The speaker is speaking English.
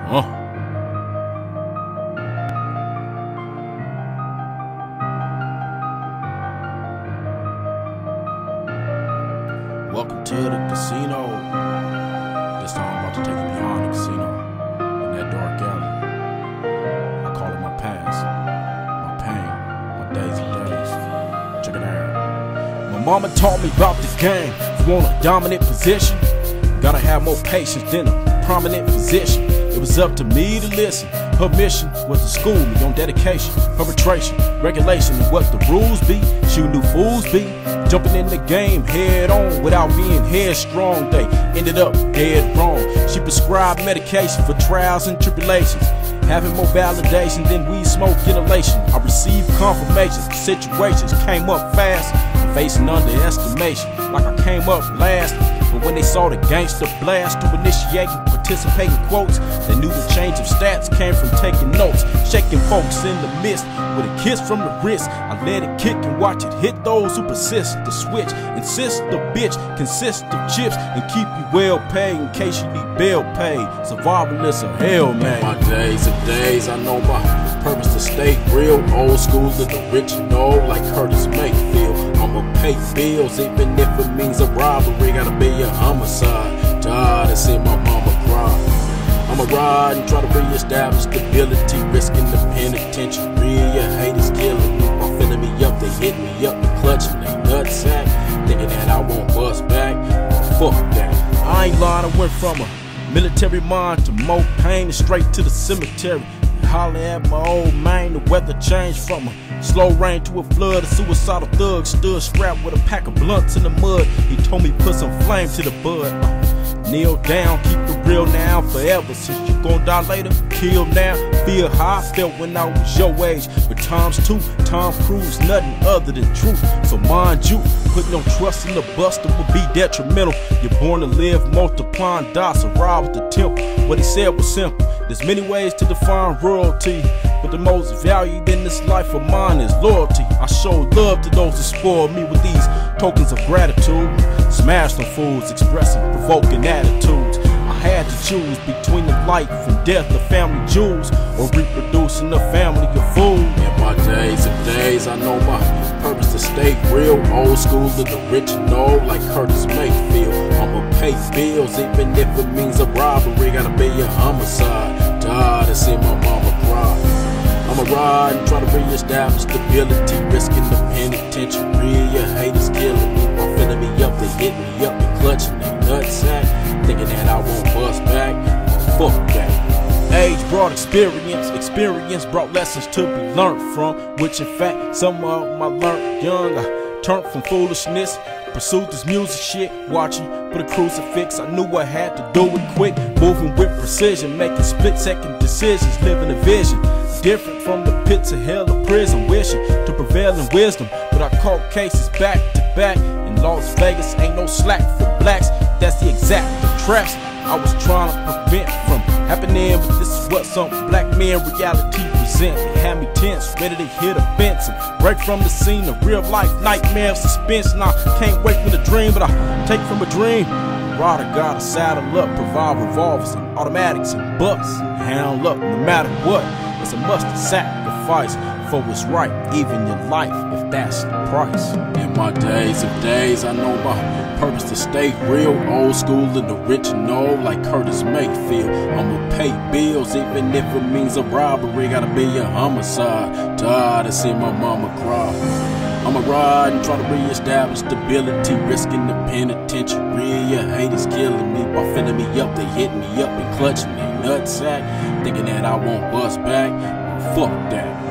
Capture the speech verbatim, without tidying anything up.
Uh. Welcome to the casino. This time I'm about to take you beyond the casino. In that dark alley. I call it my past, my pain, my days and days. Check it out. My mama taught me about this game. If you want a dominant position, gotta have more patience than a prominent physician. It was up to me to listen. Her mission was to school me on dedication, perpetration, regulation, and what the rules be. She knew fools be jumping in the game head on without being headstrong. They ended up dead wrong. She prescribed medication for trials and tribulations, having more validation than weed smoke inhalation. I received confirmations, situations came up fast, facing underestimation, like I came up last. But when they saw the gangster blast to initiate and participating quotes, they knew the change of stats came from taking notes, shaking folks in the mist with a kiss from the wrist. I let it kick and watch it hit those who persist. The switch insist the bitch consists of chips and keep you well paid in case you need bail paid. Survival is a hell, man. In my days and days, I know my purpose to stay real. Old school to the original, like Curtis Mayfield. I'ma pay bills, even if it means a robbery. Gotta be a homicide. God, I see my mama cry. I'ma ride and try to reestablish stability, risking the penitentiary. Your haters killing me, my filling me up. They hit me up and clutching they nutsack, thinking that I won't bust back. Fuck that. I ain't lying, I went from a military mind to more pain and straight to the cemetery. Holler at my old man, the weather changed from a slow rain to a flood. A suicidal thug stood strapped with a pack of blunts in the mud. He told me put some flame to the bud. Uh, kneel down, keep it real now, forever. Since you gon' die later, kill now. Feel how I felt when I was your age. But times two, Tom Cruise, nothing other than truth. So mind you, putting no trust in the buster would be detrimental. You're born to live, multiply and die, so ride with the temple. What he said was simple. There's many ways to define royalty, but the most valued in this life of mine is loyalty. I show love to those that spoil me with these tokens of gratitude. Smash them fools, expressing provoking attitudes. I had to choose between the life and death of family jewels, or reproducing a family of fools. In my days and days, I know my purpose to stay real. Old school to the original, like Curtis Mayfield. I'ma pay bills, even if it means a robbery. Gotta be a homicide. God, I see my mama cry. I'ma ride and try to reestablish stability, risking the penitentiary. Your haters killing me, my filling me up. They hit me up and clutching they nutsack, thinking that I won't bust back. Fuck that. Age brought experience, experience brought lessons to be learned from, which in fact some of them I learned young. I turned from foolishness, pursued this music shit, watching for the crucifix. I knew I had to do it quick, moving with precision, making split-second decisions, living a vision different from the pits of hell or prison, wishing to prevail in wisdom. But I caught cases back to back in Las Vegas. Ain't no slack for blacks, that's the exact traps I was trying to prevent from happening. But this is what some black men reality present. They had me tense, ready to hit a fence and break from the scene of real life nightmare of suspense. Now I can't wake from the dream, but I take from a dream. Rider gotta saddle up, provide revolvers and automatics and bucks. Hound up no matter what. It's a must to sacrifice for what's right, even your life, if that's the price. In my days of days, I know my purpose to stay real. Old school and original, like Curtis Mayfield. I'ma pay bills, even if it means a robbery. Gotta be a homicide. God, I see my mama cry. I'ma ride and try to reestablish stability, risking the penitentiary. Your haters killing me by filling me up. They hit me up and clutching me nutsack, thinking that I won't bust back. Fuck that.